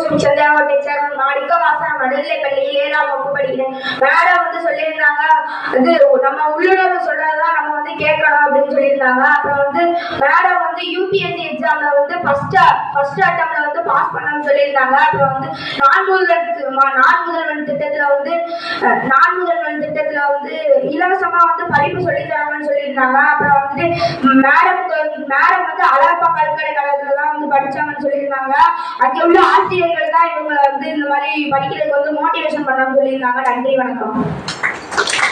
செந்தாங்கோட்டை chairman மாணிக்க வாசன் நடுநிலைப்பள்ளியில் 7ஆம் வகுப்பு படிக்கிறேன். மேடம் வந்து சொல்லியிருந்தாங்க, இது நம்ம உள்ளுணர்வு சொல்றதுதான் நம்ம வந்து கேட்கணும் அப்படின்னு சொல்லியிருந்தாங்க. அப்புறம் வந்து மேடம் வந்து யூபிஎஸ்சி எக்ஸாம்ல வந்து ஃபர்ஸ்ட் அட்டம்ப்ட்ல வந்து பாஸ் பண்ணணும்னு சொல்லியிருந்தாங்க. அப்புறம் வந்து நான் முதல்வன் திட்டத்துல வந்து இலவசமா வந்து படிப்பு சொல்லி தரணும்னு சொல்லியிருந்தாங்க. அப்புறம் வந்து மேடம் வந்து அழகப்பா பல்கலைக்கழகத்துல தான் வந்து படிச்சாங்கன்னு சொல்லியிருந்தாங்க. அங்கே உள்ள ஆசிரியர்கள் தான் இவங்களை வந்து இந்த மாதிரி படிக்கிறதுக்கு வந்து மோட்டிவேஷன் பண்ணணும்னு சொல்லியிருந்தாங்க. நன்றி, வணக்கம்.